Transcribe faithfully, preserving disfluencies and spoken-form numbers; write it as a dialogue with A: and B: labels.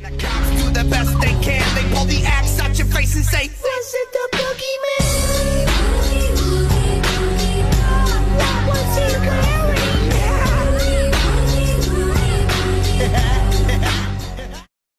A: The cops do the best they can. They pull the axe out your face and say